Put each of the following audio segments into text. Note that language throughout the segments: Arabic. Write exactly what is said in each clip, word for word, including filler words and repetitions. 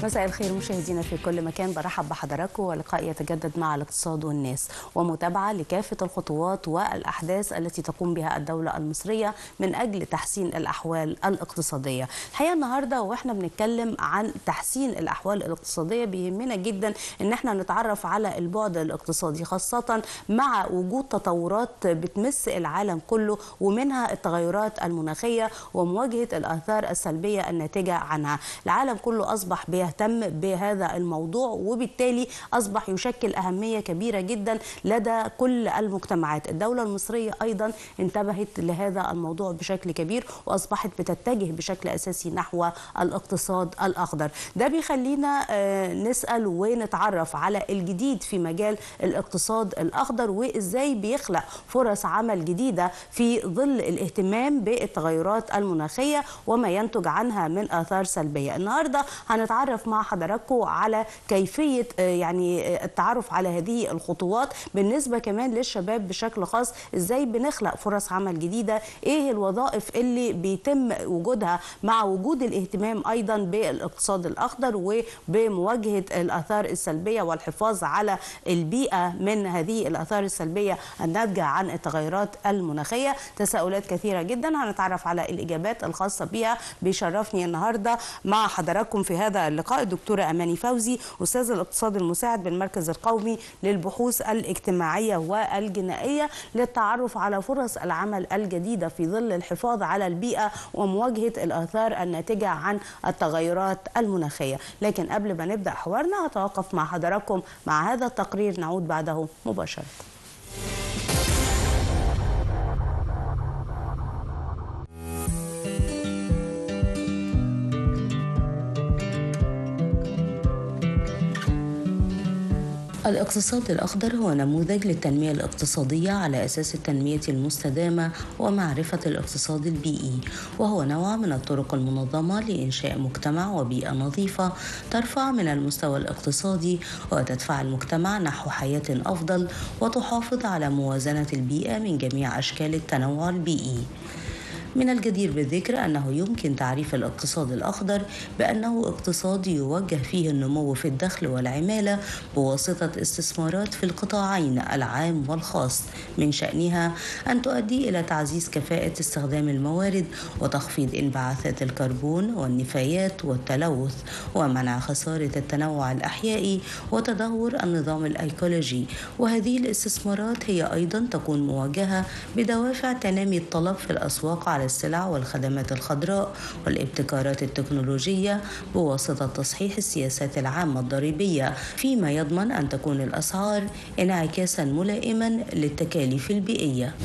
مساء الخير مشاهدينا في كل مكان، برحب بحضراتكم ولقاء يتجدد مع الاقتصاد والناس ومتابعة لكافة الخطوات والأحداث التي تقوم بها الدولة المصرية من أجل تحسين الأحوال الاقتصادية. الحقيقة النهاردة وإحنا بنتكلم عن تحسين الأحوال الاقتصادية بيهمنا جدا إن إحنا نتعرف على البعد الاقتصادي، خاصة مع وجود تطورات بتمس العالم كله ومنها التغيرات المناخية ومواجهة الآثار السلبية الناتجة عنها. العالم كله أصبح بيهتم بهذا الموضوع وبالتالي أصبح يشكل أهمية كبيرة جدا لدى كل المجتمعات. الدولة المصرية أيضا انتبهت لهذا الموضوع بشكل كبير وأصبحت بتتجه بشكل أساسي نحو الاقتصاد الأخضر. ده بيخلينا نسأل ونتعرف على الجديد في مجال الاقتصاد الأخضر وإزاي بيخلق فرص عمل جديدة في ظل الاهتمام بالتغيرات المناخية وما ينتج عنها من آثار سلبية. النهاردة هنتعرف مع حضراتكم على كيفية يعني التعرف على هذه الخطوات بالنسبة كمان للشباب بشكل خاص، ازاي بنخلق فرص عمل جديدة، ايه الوظائف اللي بيتم وجودها مع وجود الاهتمام ايضا بالاقتصاد الاخضر وبمواجهة الاثار السلبية والحفاظ على البيئة من هذه الاثار السلبية الناتجة عن التغيرات المناخية. تساؤلات كثيرة جدا هنتعرف على الاجابات الخاصة بها. بيشرفني النهاردة مع حضراتكم في هذا اللقاء الدكتورة أماني فوزي، أستاذ الاقتصاد المساعد بالمركز القومي للبحوث الاجتماعية والجنائية، للتعرف على فرص العمل الجديدة في ظل الحفاظ على البيئة ومواجهة الآثار الناتجة عن التغيرات المناخية. لكن قبل ما نبدأ حوارنا هتوقف مع حضراتكم مع هذا التقرير، نعود بعده مباشرة. الاقتصاد الأخضر هو نموذج للتنمية الاقتصادية على أساس التنمية المستدامة ومعرفة الاقتصاد البيئي، وهو نوع من الطرق المنظمة لإنشاء مجتمع وبيئة نظيفة ترفع من المستوى الاقتصادي وتدفع المجتمع نحو حياة أفضل وتحافظ على موازنة البيئة من جميع أشكال التنوع البيئي. من الجدير بالذكر أنه يمكن تعريف الاقتصاد الأخضر بأنه اقتصاد يوجه فيه النمو في الدخل والعمالة بواسطة استثمارات في القطاعين العام والخاص، من شأنها أن تؤدي إلى تعزيز كفاءة استخدام الموارد وتخفيض انبعاثات الكربون والنفايات والتلوث ومنع خسارة التنوع الأحيائي وتدهور النظام الأيكولوجي. وهذه الاستثمارات هي أيضا تكون موجهة بدوافع تنامي الطلب في الأسواق على السلع والخدمات الخضراء والابتكارات التكنولوجية بواسطة تصحيح السياسات العامة الضريبية، فيما يضمن أن تكون الأسعار انعكاسا ملائما للتكاليف البيئية.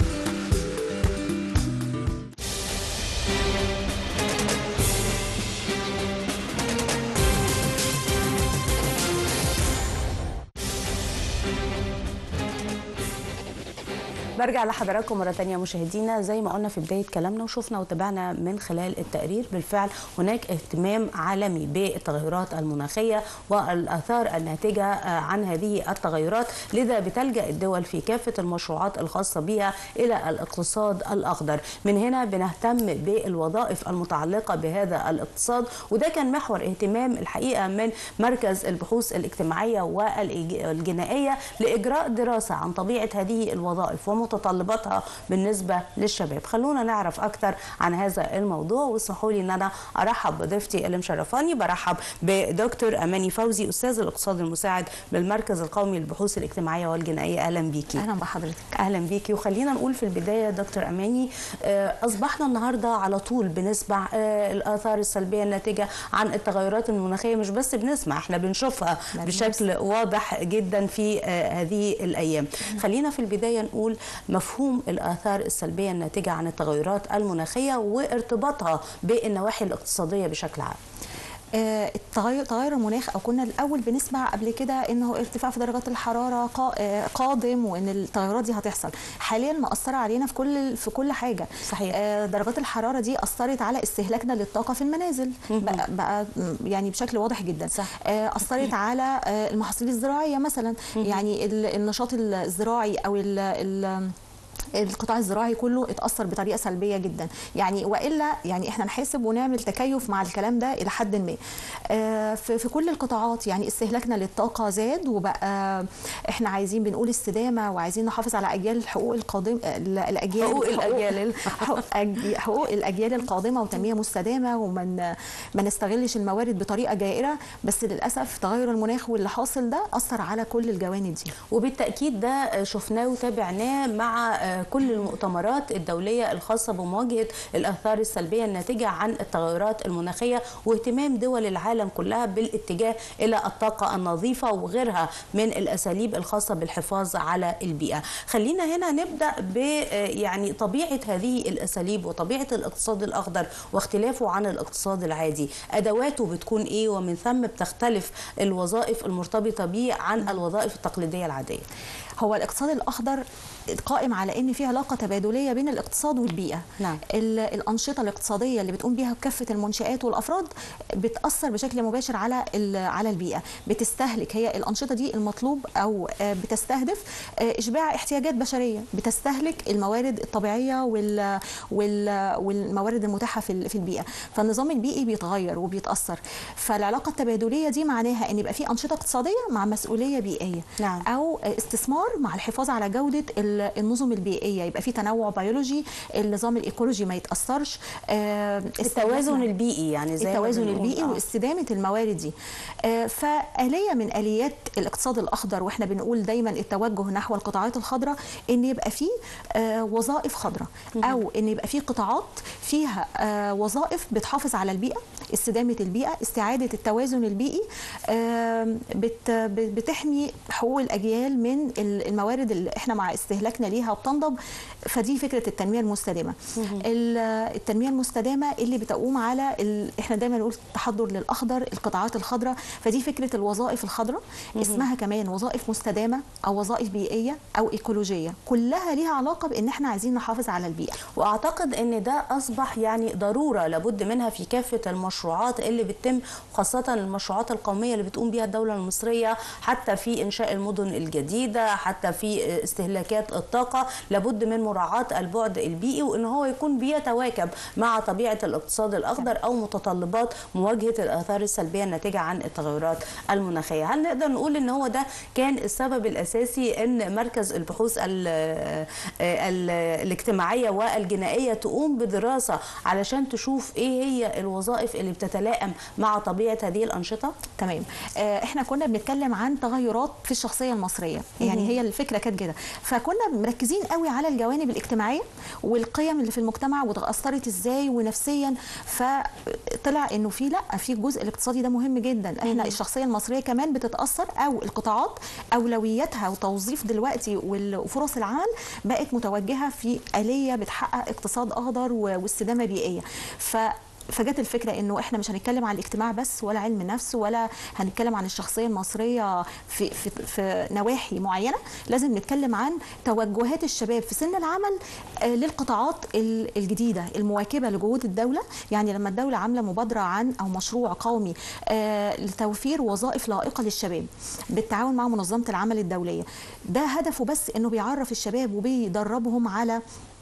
برجع لحضراتكم مرة تانية مشاهدينا. زي ما قلنا في بداية كلامنا وشفنا وتابعنا من خلال التقرير، بالفعل هناك اهتمام عالمي بالتغيرات المناخية والآثار الناتجة عن هذه التغيرات، لذا بتلجأ الدول في كافة المشروعات الخاصة بها إلى الاقتصاد الأخضر. من هنا بنهتم بالوظائف المتعلقة بهذا الاقتصاد، وده كان محور اهتمام الحقيقة من مركز البحوث الاجتماعية والجنائية لإجراء دراسة عن طبيعة هذه الوظائف ومتطلباتها بالنسبة للشباب. خلونا نعرف أكثر عن هذا الموضوع، واسمحوا لي أن أنا أرحب بضيفتي اللي مشرفاني. برحب بدكتور أماني فوزي، أستاذ الاقتصاد المساعد بالمركز القومي للبحوث الاجتماعية والجنائية. أهلا بيكي. أهلا بحضرتك. أهلا بيكي. وخلينا نقول في البداية دكتور أماني، أصبحنا النهاردة على طول بنسمع الآثار السلبية الناتجة عن التغيرات المناخية، مش بس بنسمع، احنا بنشوفها بشكل واضح جدا في هذه الأيام. خلينا في البداية نقول مفهوم الآثار السلبية الناتجة عن التغيرات المناخية وارتباطها بالنواحي الاقتصادية بشكل عام. التغير تغير المناخ، او كنا الاول بنسمع قبل كده انه ارتفاع في درجات الحراره قادم وان التغيرات دي هتحصل. حاليا مأثره علينا في كل في كل حاجه. صحيح. درجات الحراره دي اثرت على استهلاكنا للطاقه في المنازل بقى, بقى يعني بشكل واضح جدا. صح. اثرت على المحاصيل الزراعيه مثلا. يعني النشاط الزراعي او ال القطاع الزراعي كله اتاثر بطريقه سلبيه جدا يعني، والا يعني احنا نحاسب ونعمل تكيف مع الكلام ده الى حد ما. في في كل القطاعات يعني استهلاكنا للطاقه زاد، وبقى احنا عايزين بنقول استدامه وعايزين نحافظ على اجيال الحقوق القادمه، الاجيال حقوق الاجيال حقوق الاجيال القادمه وتنميه مستدامه، ومن ما نستغلش الموارد بطريقه جائره. بس للاسف تغير المناخ واللي حاصل ده اثر على كل الجوانب دي، وبالتاكيد ده شفناه وتابعناه مع كل المؤتمرات الدوليه الخاصه بمواجهه الاثار السلبيه الناتجه عن التغيرات المناخيه، واهتمام دول العالم كلها بالاتجاه الى الطاقه النظيفه وغيرها من الاساليب الخاصه بالحفاظ على البيئه. خلينا هنا نبدا ب يعني طبيعه هذه الاساليب وطبيعه الاقتصاد الاخضر واختلافه عن الاقتصاد العادي، ادواته بتكون ايه، ومن ثم بتختلف الوظائف المرتبطه به عن الوظائف التقليديه العاديه. هو الاقتصاد الاخضر قائم على ان في علاقه تبادليه بين الاقتصاد والبيئه. نعم. الانشطه الاقتصاديه اللي بتقوم بها كافه المنشآت والافراد بتاثر بشكل مباشر على على البيئه، بتستهلك، هي الانشطه دي المطلوب او بتستهدف اشباع احتياجات بشريه، بتستهلك الموارد الطبيعيه وال والموارد المتاحه في في البيئه، فالنظام البيئي بيتغير وبيتاثر. فالعلاقه التبادليه دي معناها ان يبقى في انشطه اقتصاديه مع مسؤوليه بيئيه. نعم. او استثمار مع الحفاظ على جوده النظم البيئيه، يبقى في تنوع بيولوجي، النظام الايكولوجي ما يتاثرش، التوازن البيئي يعني زي التوازن البيئي آه. واستدامه الموارد دي. فآلية من آليات الاقتصاد الاخضر، واحنا بنقول دايما التوجه نحو القطاعات الخضراء، ان يبقى في وظائف خضراء، او ان يبقى في قطاعات فيها وظائف بتحافظ على البيئه، استدامه البيئه، استعاده التوازن البيئي، بتحمي حقوق الاجيال من الموارد اللي احنا مع استهلاكنا ليها وبتنضب. فدي فكره التنميه المستدامه. التنميه المستدامه اللي بتقوم على ال... احنا دايما نقول التحضر للاخضر، القطاعات الخضراء، فدي فكره الوظائف الخضراء، اسمها كمان وظائف مستدامه او وظائف بيئيه او ايكولوجيه، كلها ليها علاقه بان احنا عايزين نحافظ على البيئه. واعتقد ان ده اصبح يعني ضروره لابد منها في كافه المشروعات اللي بتتم، خاصه المشروعات القوميه اللي بتقوم بها الدوله المصريه، حتى في انشاء المدن الجديده، حتى في استهلاكات الطاقه، لابد من مراعاه البعد البيئي، وان هو يكون بيتواكب مع طبيعه الاقتصاد الاخضر او متطلبات مواجهه الاثار السلبيه الناتجه عن التغيرات المناخيه. هل نقدر نقول ان هو ده كان السبب الاساسي ان مركز البحوث ال ال الاجتماعيه والجنائيه تقوم بدراسه علشان تشوف ايه هي الوظائف اللي بتتلائم مع طبيعه هذه الانشطه؟ تمام. احنا كنا بنتكلم عن تغيرات في الشخصيه المصريه، يعني هي الفكره كانت كده، فكنا مركزين قوي على الجوانب الاجتماعيه والقيم اللي في المجتمع وتاثرت ازاي ونفسيا. فطلع انه في لا في الجزء الاقتصادي ده مهم جدا. احنا الشخصيه المصريه كمان بتتاثر، او القطاعات اولوياتها وتوظيف دلوقتي وفرص العمل بقت متوجهه في آلية بتحقق اقتصاد اخضر واستدامه بيئيه. ف فجت الفكره انه احنا مش هنتكلم عن الاجتماع بس ولا علم نفس، ولا هنتكلم عن الشخصيه المصريه في في في نواحي معينه، لازم نتكلم عن توجهات الشباب في سن العمل للقطاعات الجديده المواكبه لجهود الدوله. يعني لما الدوله عامله مبادره عن او مشروع قومي لتوفير وظائف لائقه للشباب بالتعاون مع منظمه العمل الدوليه، ده هدفه بس انه بيعرف الشباب وبيدربهم على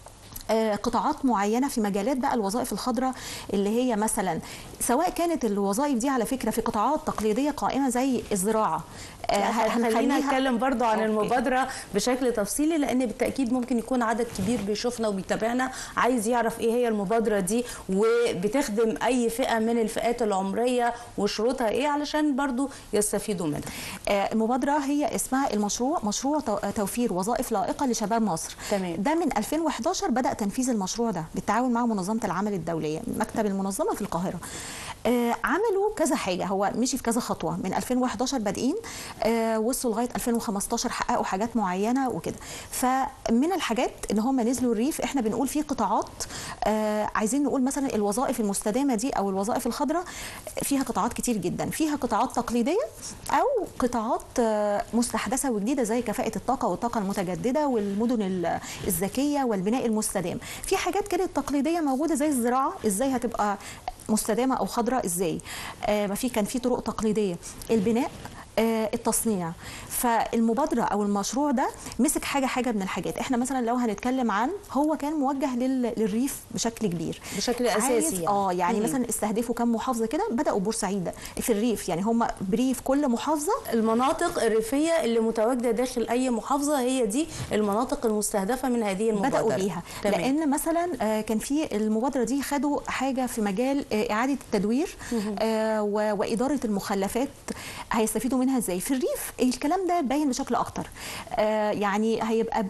قطاعات معينه في مجالات بقى الوظائف الخضراء، اللي هي مثلا سواء كانت الوظائف دي على فكره في قطاعات تقليديه قائمه زي الزراعه. خلينا نتكلم برضو عن أوكي. المبادره بشكل تفصيلي، لان بالتاكيد ممكن يكون عدد كبير بيشوفنا وبيتابعنا عايز يعرف ايه هي المبادره دي وبتخدم اي فئه من الفئات العمريه وشروطها ايه علشان برضو يستفيدوا منها. المبادره هي اسمها المشروع مشروع توفير وظائف لائقه لشباب مصر. تمام. ده من ألفين وإحداشر بدا تنفيذ المشروع ده بالتعاون مع منظمه العمل الدوليه، مكتب المنظمه في القاهره. آه عملوا كذا حاجه، هو مشي في كذا خطوه من ألفين وإحداشر بادئين، آه وصلوا لغايه ألفين وخمستاشر حققوا حاجات معينه وكده. فمن الحاجات ان هم نزلوا الريف، احنا بنقول في قطاعات آه عايزين نقول مثلا الوظائف المستدامه دي او الوظائف الخضراء فيها قطاعات كتير جدا، فيها قطاعات تقليديه او قطاعات آه مستحدثه وجديده زي كفاءه الطاقه والطاقه المتجدده والمدن الذكيه والبناء المستدام. في حاجات كده تقليديه موجوده زي الزراعه، ازاي هتبقى مستدامه او خضراء ازاي؟ آه ما في كان في طرق تقليديه. البناء آه التصنيع. فالمبادره او المشروع ده مسك حاجه حاجه من الحاجات. احنا مثلا لو هنتكلم عن، هو كان موجه لل... للريف بشكل كبير، بشكل اساسي يعني. اه يعني مم. مثلا استهدفوا كم محافظه كده، بداوا بورسعيد في الريف، يعني هم بريف كل محافظه. المناطق الريفيه اللي متواجده داخل اي محافظه هي دي المناطق المستهدفه من هذه المبادره. بداوا بيها تمام. لان مثلا كان في المبادره دي خدوا حاجه في مجال اعاده التدوير آه واداره المخلفات. هيستفيدوا منها ازاي في الريف؟ الكلام ده باين بشكل اكتر. آه يعني هيبقى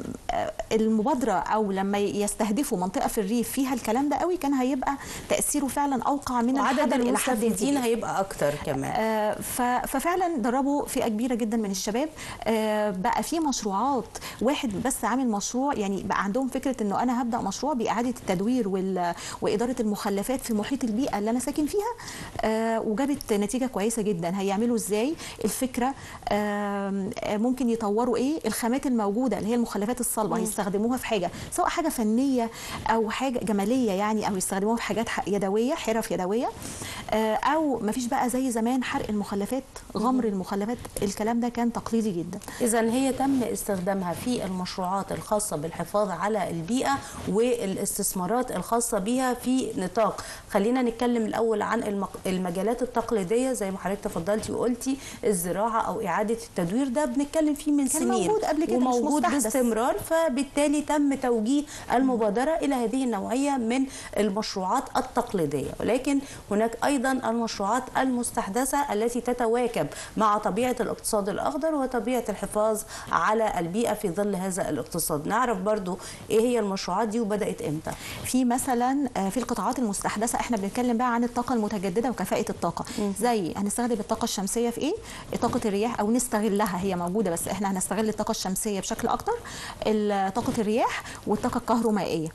المبادره او لما يستهدفوا منطقه في الريف فيها الكلام ده قوي، كان هيبقى تاثيره فعلا اوقع من وعدد المستفيدين هيبقى اكتر كمان. آه ففعلا دربوا فئه كبيره جدا من الشباب. آه بقى في مشروعات، واحد بس عامل مشروع، يعني بقى عندهم فكره انه انا هبدا مشروع باعاده التدوير واداره المخلفات في محيط البيئه اللي انا ساكن فيها. آه وجابت نتيجه كويسه جدا. هيعملوا ازاي؟ الفكره آه ممكن يطوروا ايه الخامات الموجوده اللي هي المخلفات الصلبه، يستخدموها في حاجه، سواء حاجه فنيه او حاجه جماليه يعني، او يستخدموها في حاجات يدويه، حرف يدويه. آه او ما فيش بقى زي زمان حرق المخلفات، غمر المخلفات، الكلام ده كان تقليدي جدا. اذا هي تم استخدامها في المشروعات الخاصه بالحفاظ على البيئه والاستثمارات الخاصه بها في نطاق. خلينا نتكلم الاول عن المجالات التقليديه زي ما حضرتك تفضلتي وقلتي، الزراعه او اعاده التدوير، ده بنتكلم فيه من كان سنين، موجود قبل كده وموجود باستمرار. فبالتالي تم توجيه المبادره الى هذه النوعيه من المشروعات التقليديه. ولكن هناك ايضا المشروعات المستحدثه التي تتواكب مع طبيعه الاقتصاد الاخضر وطبيعه الحفاظ على البيئه في ظل هذا الاقتصاد. نعرف برضو ايه هي المشروعات دي وبدات امتى؟ في مثلا في القطاعات المستحدثه احنا بنتكلم بقى عن الطاقه المتجدده وكفاءه الطاقه. م. زي هنستخدم الطاقه الشمسيه في ايه؟ طاقه الرياح، او نستغلها، هي موجوده بس احنا هنستغل الطاقه الشمسيه بشكل اكتر، طاقه الرياح والطاقه الكهرومائيه.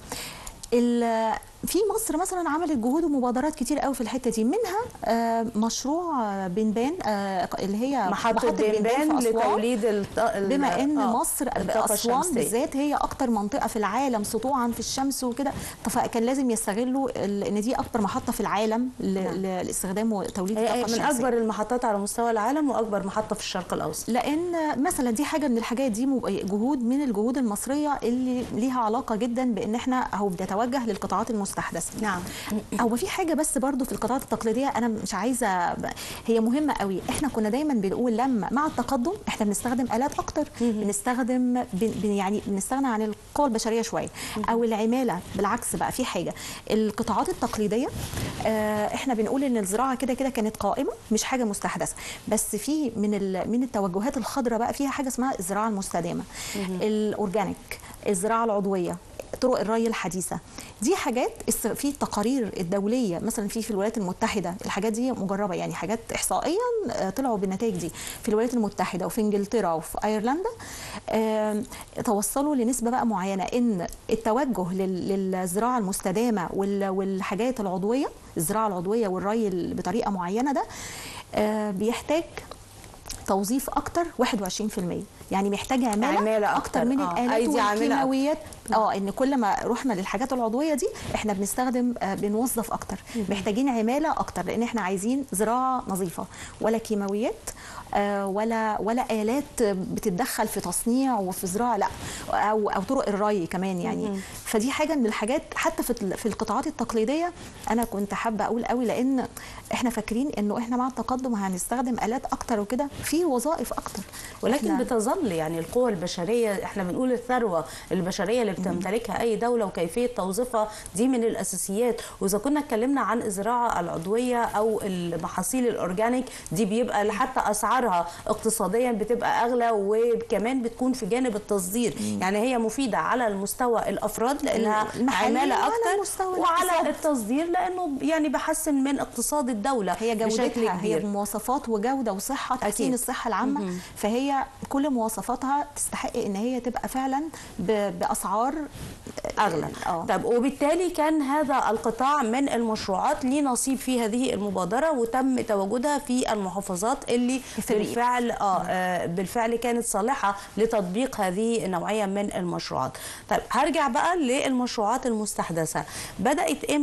في مصر مثلا عملت جهود ومبادرات كتير قوي في الحته دي، منها مشروع بنبان اللي هي محطه بنبان لتوليد الطاقه، بما ان آه مصر اسوان بالذات هي اكتر منطقه في العالم سطوعا في الشمس وكده، فكان لازم يستغلوا ان دي اكبر محطه في العالم لاستخدام وتوليد الطاقه الشمسيه. من اكبر المحطات على مستوى العالم واكبر محطه في الشرق الاوسط. لان مثلا دي حاجه من الحاجات دي، جهود من الجهود المصريه اللي ليها علاقه جدا بان احنا اهو بنتوجه للقطاعات المستحدثه. نعم. هو في حاجه بس برضو في القطاعات التقليديه انا مش عايزه، هي مهمه قوي. احنا كنا دايما بنقول لما مع التقدم احنا بنستخدم الات اكتر، بنستخدم بن يعني بنستغنى عن القوى البشريه شويه او العماله. بالعكس بقى في حاجه، القطاعات التقليديه اه احنا بنقول ان الزراعه كده كده كانت قائمه، مش حاجه مستحدثه، بس في من من التوجهات الخضراء بقى فيها حاجه اسمها الزراعه المستدامه، الاورجانيك، الزراعه العضويه، طرق الري الحديثه. دي حاجات في التقارير الدوليه، مثلا في في الولايات المتحده الحاجات دي مجربه، يعني حاجات احصائيا طلعوا بالنتائج دي في الولايات المتحده وفي انجلترا وفي ايرلندا. اه توصلوا لنسبه بقى معينه ان التوجه للزراعه المستدامه والحاجات العضويه، الزراعه العضويه والري بطريقه معينه، ده اه بيحتاج توظيف اكتر واحد وعشرين بالمية، يعني محتاج عماله, عمالة اكتر من آه. الالات والكيماويات. اه ان كل ما رحنا للحاجات العضويه دي احنا بنستخدم آه بنوظف اكتر، محتاجين عماله اكتر، لان احنا عايزين زراعه نظيفه، ولا كيماويات آه ولا ولا الات بتتدخل في تصنيع وفي زراعه، لا، او او طرق الري كمان يعني. مم. فدي حاجه من الحاجات حتى في في القطاعات التقليديه انا كنت حابه اقول قوي، لان احنا فاكرين انه احنا مع التقدم هنستخدم الات اكتر وكده، في وظائف اكتر، ولكن بتظل يعني القوى البشريه، احنا بنقول الثروه البشريه اللي بتمتلكها اي دوله وكيفيه توظيفها دي من الاساسيات. واذا كنا اتكلمنا عن الزراعه العضويه او المحاصيل الاورجانيك، دي بيبقى حتى اسعارها اقتصاديا بتبقى اغلى، وكمان بتكون في جانب التصدير. مم. يعني هي مفيده على المستوى الافراد لانها عماله اكتر، وعلى التصدير لانه يعني بحسن من اقتصاد الدوله. هي جودتها، هي مواصفات وجوده وصحه، تحسين الصحه العامه. مم. فهي كل مواصفاتها تستحق ان هي تبقى فعلا باسعار اغلى. أوه. طب وبالتالي كان هذا القطاع من المشروعات ليه نصيب في هذه المبادره، وتم تواجدها في المحافظات اللي بالفعل اه, آه بالفعل كانت صالحه لتطبيق هذه النوعيه من المشروعات. طيب هرجع بقى للمشروعات المستحدثه، بدات امتى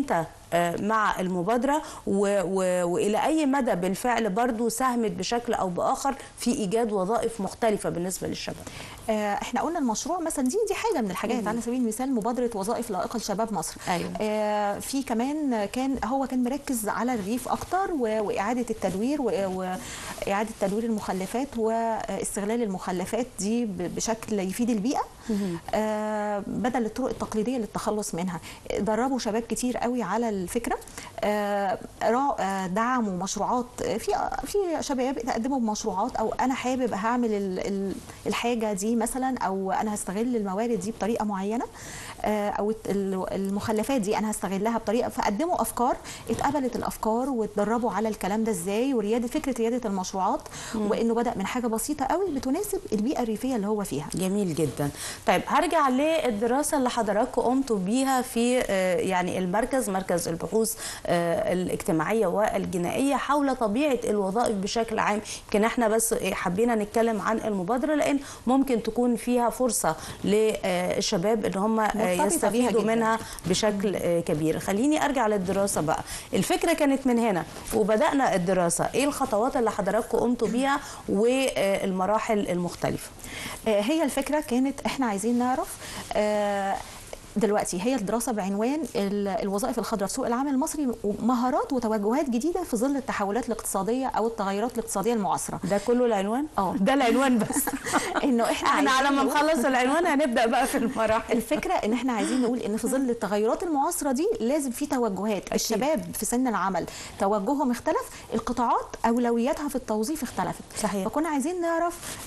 مع المبادرة، وإلى أي مدى بالفعل برضو ساهمت بشكل أو بآخر في إيجاد وظائف مختلفة بالنسبة للشباب؟ احنا قلنا المشروع مثلا دي دي حاجه من الحاجات. مم. على سبيل المثال مبادره وظائف لائقه لشباب مصر. أيوة. اه في كمان كان هو كان مركز على الريف اكتر واعاده التدوير واعاده تدوير المخلفات واستغلال المخلفات دي بشكل يفيد البيئه. اه بدل الطرق التقليديه للتخلص منها. دربوا شباب كتير قوي على الفكره. اه دعموا مشروعات، في في شباب تقدموا بمشروعات، او انا حابب هعمل الحاجه دي مثلا، او انا هستغل الموارد دي بطريقه معينه، او المخلفات دي انا هستغلها بطريقه، فقدموا افكار، اتقبلت الافكار واتدربوا على الكلام ده ازاي، ورياده فكره رياده المشروعات. مم. وانه بدا من حاجه بسيطه قوي بتناسب البيئه الريفيه اللي هو فيها. جميل جدا. طيب هرجع للدراسه اللي حضراتكم قمتوا بيها في يعني المركز، مركز البحوث الاجتماعيه والجنائيه، حول طبيعه الوظائف بشكل عام. يمكن احنا بس حبينا نتكلم عن المبادره لان ممكن تكون فيها فرصه للشباب ان هم يستفيدوا منها بشكل كبير. خليني ارجع للدراسه بقى. الفكره كانت من هنا وبدانا الدراسه، ايه الخطوات اللي حضراتكم قمتوا بيها والمراحل المختلفه؟ هي الفكره كانت احنا عايزين نعرف دلوقتي هي الدراسه بعنوان الوظائف الخضراء في سوق العمل المصري، مهارات وتوجهات جديده في ظل التحولات الاقتصاديه او التغيرات الاقتصاديه المعاصره. ده كله العنوان؟ اه ده العنوان بس. انه احنا احنا على ما نخلص العنوان هنبدا بقى في المراحل. الفكره ان احنا عايزين نقول ان في ظل التغيرات المعاصره دي لازم في توجهات. أكيد. الشباب في سن العمل توجههم اختلف، القطاعات اولوياتها في التوظيف اختلفت. صحيح. فكنا عايزين نعرف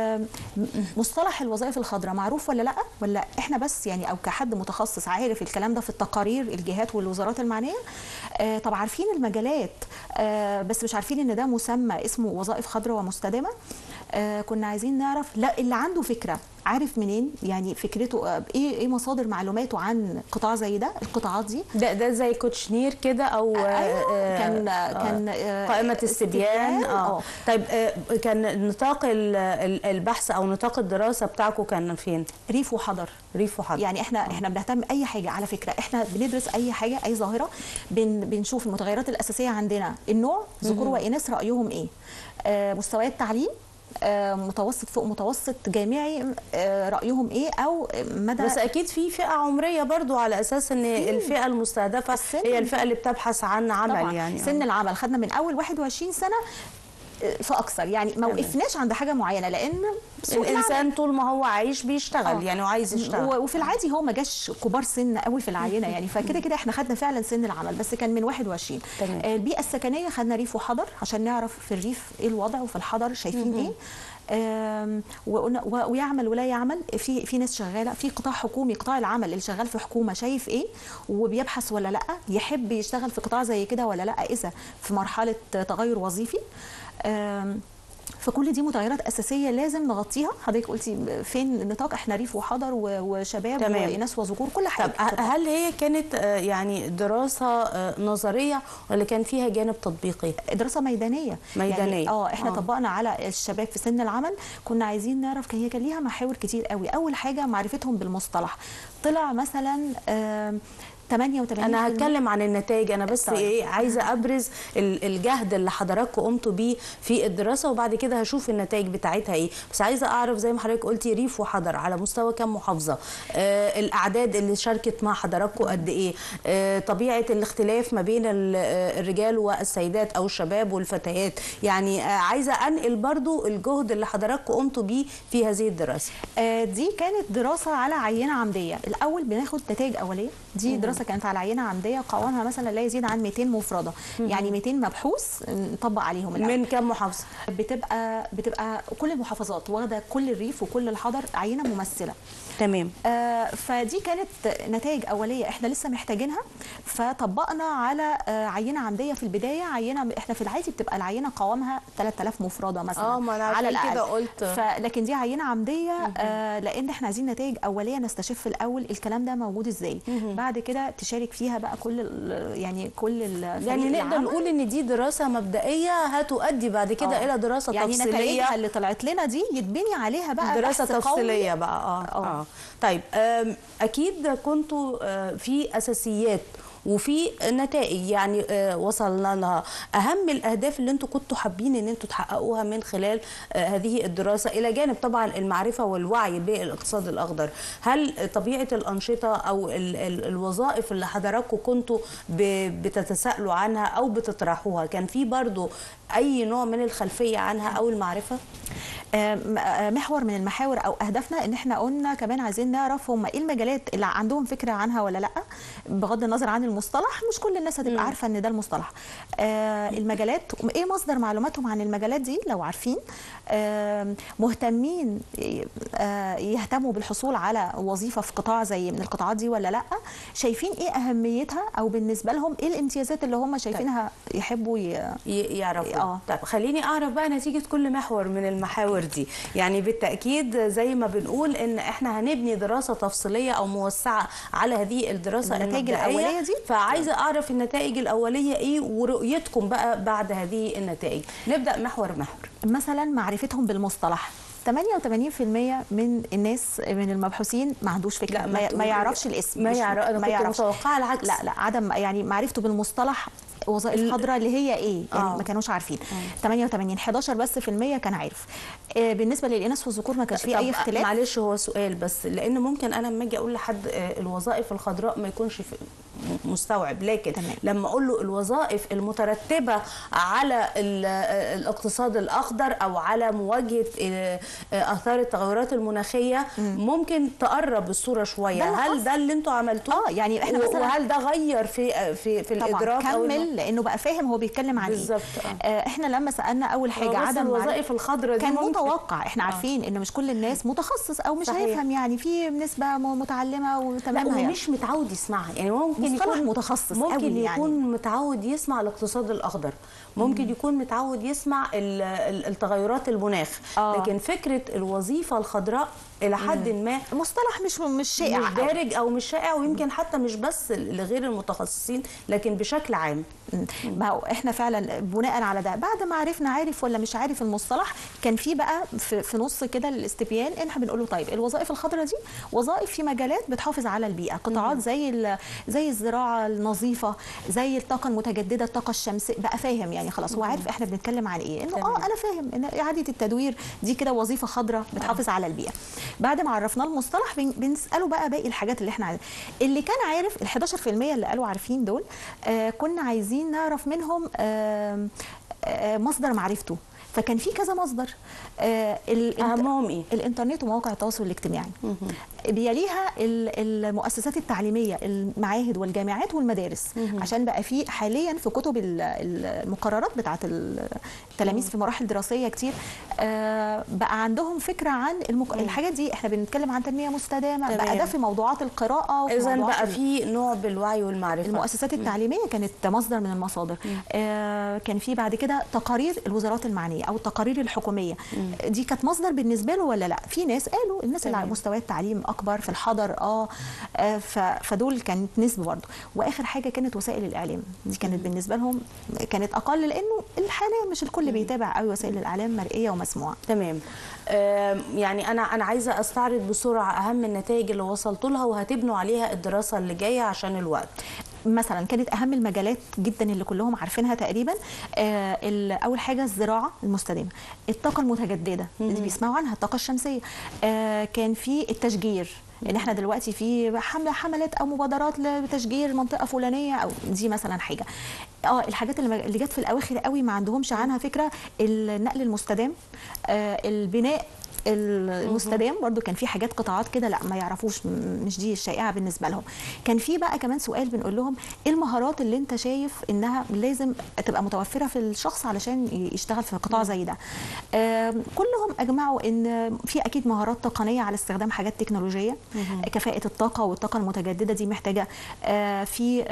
مصطلح الوظائف الخضراء معروف ولا لا، ولا احنا بس يعني او كحد متخصص عارف الكلام ده في التقارير الجهات والوزارات المعنيه. آه طب عارفين المجالات، آه بس مش عارفين ان ده مسمى اسمه وظائف خضراء ومستدامه. آه كنا عايزين نعرف لا اللي عنده فكره عارف منين، يعني فكرته آه ايه ايه مصادر معلوماته عن قطاع زي ده، القطاعات دي. ده ده زي كوتشنير كده او آه أيوة. كان آه كان آه قائمه استبيان. اه طيب آه كان نطاق البحث او نطاق الدراسه بتاعكم كان فين؟ ريف وحضر. ريف وحضر. يعني احنا أوه. احنا بنهتم اي حاجه، على فكره احنا بندرس اي حاجه، اي ظاهره، بن بنشوف المتغيرات الاساسيه عندنا، النوع، ذكور واناث رايهم ايه، آه مستويات تعليم، آه متوسط فوق متوسط جامعي، آه رايهم ايه، او مدى. بس اكيد في فئه عمريه برضو على اساس ان الفئه المستهدفه هي الفئه اللي بتبحث عن عمل. طبعا. يعني سن أوه. العمل خدنا من اول واحد وعشرين سنه فاكثر، يعني ما وقفناش عند حاجه معينه، لان الانسان طول ما هو عايش بيشتغل. آه. يعني وعايز يشتغل، وفي العادي هو ما جاش كبار سن قوي في العينه يعني، فكده كده احنا خدنا فعلا سن العمل بس كان من واحد وعشرين. تمام. البيئه السكنيه خدنا ريف وحضر عشان نعرف في الريف ايه الوضع وفي الحضر شايفين ايه. ويعمل ولا يعمل، في في ناس شغاله في قطاع حكومي، قطاع العمل اللي شغال في حكومه شايف ايه وبيبحث ولا لا، يحب يشتغل في قطاع زي كده ولا لا اذا في مرحله تغير وظيفي. فكل دي متغيرات اساسيه لازم نغطيها. حضرتك قلتي فين النطاق، احنا ريف وحضر وشباب واناث وذكور كل حاجه. طب هل هي كانت يعني دراسه نظريه ولا كان فيها جانب تطبيقي؟ دراسه ميدانيه. ميدانيه يعني اه احنا آه. طبقنا على الشباب في سن العمل. كنا عايزين نعرف، هي كان ليها محاور كتير قوي. اول حاجه معرفتهم بالمصطلح. طلع مثلا آه ثمانية وثمانين. انا هتكلم عن النتائج، انا بس طيب. ايه عايزه ابرز الجهد اللي حضراتكم قمتوا بيه في الدراسه وبعد كده هشوف النتائج بتاعتها ايه. بس عايزه اعرف زي ما حضرتك قلتي ريف وحضر على مستوى كم محافظه، آه الاعداد اللي شاركت مع حضراتكم قد ايه، آه طبيعه الاختلاف ما بين الرجال والسيدات او الشباب والفتيات. يعني آه عايزه انقل برضو الجهد اللي حضراتكم قمتوا بيه في هذه الدراسه. آه دي كانت دراسه على عينه عمديه. الاول بناخد نتائج اوليه، دي دراسه كانت على عينه عمديه قوامها مثلا لا يزيد عن مئتين مفرده. مم. يعني مئتين مبحوث نطبق عليهم الأول. من كم محافظه؟ بتبقى بتبقى كل المحافظات واخده كل الريف وكل الحضر عينه ممثله. تمام. آه فدي كانت نتائج اوليه احنا لسه محتاجينها، فطبقنا على آه عينه عمديه في البدايه. عينه احنا في العادي بتبقى العينه قوامها ثلاثة آلاف مفرده مثلا. اه ما انا على كده قلت. لكن دي عينه عمديه آه لان احنا عايزين نتائج اوليه نستشف الاول الكلام ده موجود ازاي. مم. بعد كده تشارك فيها بقى كل يعني كل يعني نقدر نقول ان دي دراسه مبدئيه هتؤدي بعد كده أوه. الى دراسه يعني تفصيليه. يعني نتائجها اللي طلعت لنا دي يتبني عليها بقى دراسه تفصيليه بقى. اه اه طيب اكيد كنتوا في اساسيات وفي نتائج يعني وصلنا لها. اهم الاهداف اللي انتم كنتوا حابين ان انتم تحققوها من خلال هذه الدراسه، الى جانب طبعا المعرفه والوعي بالاقتصاد الاخضر، هل طبيعه الانشطه او ال ال الوظائف اللي حضراتكم كنتوا بتتساءلوا عنها او بتطرحوها كان في برضو اي نوع من الخلفيه عنها او المعرفه؟ محور من المحاور او اهدافنا ان احنا قلنا كمان عايزين نعرف هم ايه المجالات اللي عندهم فكره عنها ولا لا، بغض النظر عن المصطلح، مش كل الناس هتبقى م. عارفه ان ده المصطلح. آه المجالات ايه مصدر معلوماتهم عن المجالات دي لو عارفين، آه مهتمين آه يهتموا بالحصول على وظيفه في قطاع زي من القطاعات دي ولا لا، شايفين ايه اهميتها او بالنسبه لهم ايه الامتيازات اللي هم شايفينها طيب. يحبوا ي... يعرفوا. اه طيب خليني اعرف بقى نتيجه كل محور من المحاور دي. يعني بالتأكيد زي ما بنقول ان احنا هنبني دراسة تفصيلية او موسعة على هذه الدراسة النتائج الأولية دي، فعايزة اعرف النتائج الأولية ايه ورؤيتكم بقى بعد هذه النتائج. نبدأ محور محور. مثلا معرفتهم بالمصطلح. ثمانية وثمانين بالمئة من الناس من المبحوثين ما عندوش فكره، ما, ما يعرفش الاسم، ما يعرف. انا كنت متوقعه العكس. لا لا عدم يعني معرفته بالمصطلح وظائف خضراء اللي هي ايه يعني آه. ما كانوش عارفين. آه. ثمانية وثمانين حداشر بس في المية كان عارف. آه بالنسبه للاناث والذكور ما كانش فيه اي اختلاف. معلش هو سؤال بس، لان ممكن انا لما اجي اقول لحد الوظائف الخضراء ما يكونش مستوعب، لكن تمام. لما اقول له الوظائف المترتبه على الاقتصاد الاخضر او على مواجهه اثار التغيرات المناخيه م. ممكن تقرب الصوره شويه. ده هل ده اللي انتوا عملتوه؟ اه يعني احنا مثلا وهل ده غير في في في الادراك او كمل لانه بقى فاهم هو بيتكلم عن بالظبط. ايه. آه احنا لما سالنا اول حاجه عدم الوظائف الخضراء كان ممكن. متوقع، احنا عارفين آه. ان مش كل الناس متخصص او مش صحيح. هيفهم، يعني في نسبه متعلمه وتمام هو مش متعود يسمعها، يعني ممكن يكون متخصص ممكن قوي يكون يعني. متعود يسمع الاقتصاد الاخضر، ممكن مم. يكون متعود يسمع التغيرات المناخ آه. لكن فكره الوظيفه الخضراء الى حد مم. ما مصطلح مش مش شائع، مش دارج او مش شائع، ويمكن حتى مش بس لغير المتخصصين لكن بشكل عام. ما هو احنا فعلا بناء على ده بعد ما عرفنا عارف ولا مش عارف المصطلح، كان في بقى في, في نص كده الاستبيان ان احنا بنقول له طيب الوظائف الخضراء دي وظائف في مجالات بتحافظ على البيئه، قطاعات زي زي الزراعه النظيفه، زي الطاقه المتجدده، الطاقه الشمسيه، بقى فاهم يعني خلاص هو عارف احنا بنتكلم عن ايه، انه اه انا فاهم ان اعاده التدوير دي كده وظيفه خضراء بتحافظ على البيئه. بعد ما عرفنا المصطلح بنساله بقى باقي الحاجات اللي احنا عايزين. اللي كان عارف ال حداشر بالمية اللي قالوا عارفين دول، آه كنا عايزين نعرف منهم آه آه مصدر معرفته، فكان في كذا مصدر. آه اهمهم ايه؟ الانترنت ومواقع التواصل الاجتماعي. بيليها المؤسسات التعليميه، المعاهد والجامعات والمدارس، مم. عشان بقى في حاليا في كتب المقررات بتاعه التلاميذ في مراحل دراسيه كتير آه بقى عندهم فكره عن المك... الحاجات دي. احنا بنتكلم عن تنميه مستدامه، تمام. بقى ده في موضوعات القراءه. اذا بقى في نوع بالوعي والمعرفه. المؤسسات التعليميه مم. كانت مصدر من المصادر. آه كان في بعد كده تقارير الوزارات المعنيه او التقارير الحكوميه، مم. دي كانت مصدر بالنسبه له ولا لا؟ في ناس قالوا الناس اللي على مستويات تعليم اكبر في الحضر اه, آه فدول كانت نسبه برضه. واخر حاجه كانت وسائل الاعلام، دي كانت مم. بالنسبه لهم كانت اقل، لانه حاليا مش الكل مم. بيتابع قوي وسائل الاعلام مرئيه ومسموعه. تمام. آه يعني انا انا عايزه استعرض بسرعه اهم النتائج اللي وصلتوا لها وهتبنوا عليها الدراسه اللي جايه عشان الوقت. مثلا كانت اهم المجالات جدا اللي كلهم عارفينها تقريبا، آه اول حاجه الزراعه المستدامه، الطاقه المتجدده اللي بيسمعوا عنها، الطاقه الشمسيه، آه كان في التشجير، ان احنا دلوقتي في حمله حملات او مبادرات لتشجير منطقه فلانيه، او دي مثلا حاجه. اه الحاجات اللي جت في الاواخر قوي ما عندهمش عنها فكره، النقل المستدام، آه البناء المستدام برضو كان في حاجات قطاعات كده لا ما يعرفوش، مش دي الشائعه بالنسبه لهم. كان في بقى كمان سؤال بنقول لهم ايه المهارات اللي انت شايف انها لازم تبقى متوفره في الشخص علشان يشتغل في قطاع زي ده. كلهم اجمعوا ان في اكيد مهارات تقنيه على استخدام حاجات تكنولوجيه، كفاءه الطاقه والطاقه المتجدده دي محتاجه في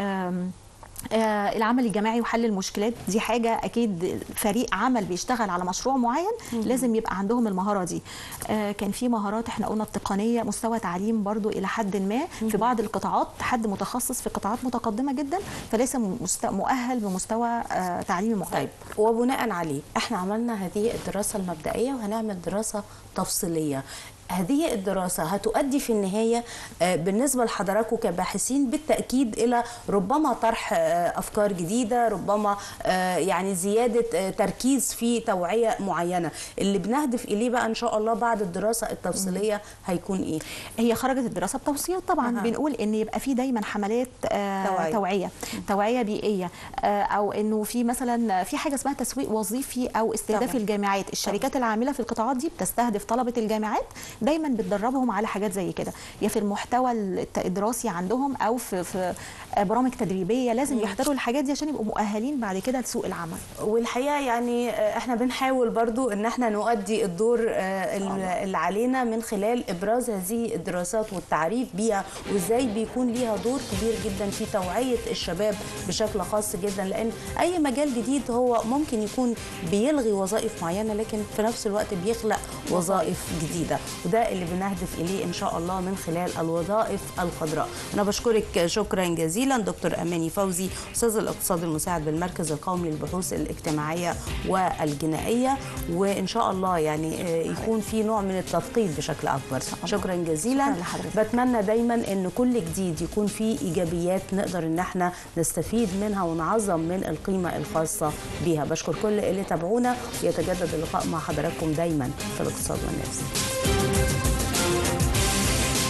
آه العمل الجماعي وحل المشكلات، دي حاجة أكيد فريق عمل بيشتغل على مشروع معين مم. لازم يبقى عندهم المهارة دي. آه كان في مهارات احنا قلنا التقنية، مستوى تعليم برضو إلى حد ما مم. في بعض القطاعات، حد متخصص في قطاعات متقدمة جدا فليس مؤهل بمستوى آه تعليمي مختلف. طيب وبناء عليه احنا عملنا هذه الدراسة المبدئية وهنعمل دراسة تفصيلية. هذه الدراسة هتؤدي في النهاية بالنسبة لحضراتكم كباحثين بالتأكيد إلى ربما طرح أفكار جديدة، ربما يعني زيادة تركيز في توعية معينة. اللي بنهدف إليه بقى إن شاء الله بعد الدراسة التفصيلية هيكون إيه؟ هي خرجت الدراسة بتوصيات طبعا. أه. بنقول إن يبقى في دايما حملات توعية توعية, توعية بيئية، أو إنه في مثلا في حاجة اسمها تسويق وظيفي أو استهداف طبعا. الجامعات. الشركات طبعا. العاملة في القطاعات دي بتستهدف طلبة الجامعات، دايما بتدربهم على حاجات زي كده، يا في المحتوى الدراسي عندهم او في في برامج تدريبيه. لازم يحضروا الحاجات دي عشان يبقوا مؤهلين بعد كده لسوق العمل. والحقيقه يعني احنا بنحاول برضو ان احنا نؤدي الدور اللي علينا من خلال ابراز هذه الدراسات والتعريف بيها، وازاي بيكون ليها دور كبير جدا في توعيه الشباب بشكل خاص جدا، لان اي مجال جديد هو ممكن يكون بيلغي وظائف معينه لكن في نفس الوقت بيخلق وظائف جديده، وده اللي بنهدف اليه ان شاء الله من خلال الوظائف الخضراء. انا بشكرك شكرا جزيلا دكتور اماني فوزي، استاذ الاقتصاد المساعد بالمركز القومي للبحوث الاجتماعيه والجنائيه، وان شاء الله يعني يكون في نوع من التثقيف بشكل اكبر. شكرا جزيلا. بتمنى دايما ان كل جديد يكون فيه ايجابيات نقدر ان احنا نستفيد منها ونعظم من القيمه الخاصه بها. بشكر كل اللي تابعونا، ويتجدد اللقاء مع حضراتكم دايما في الاقتصاد والناس.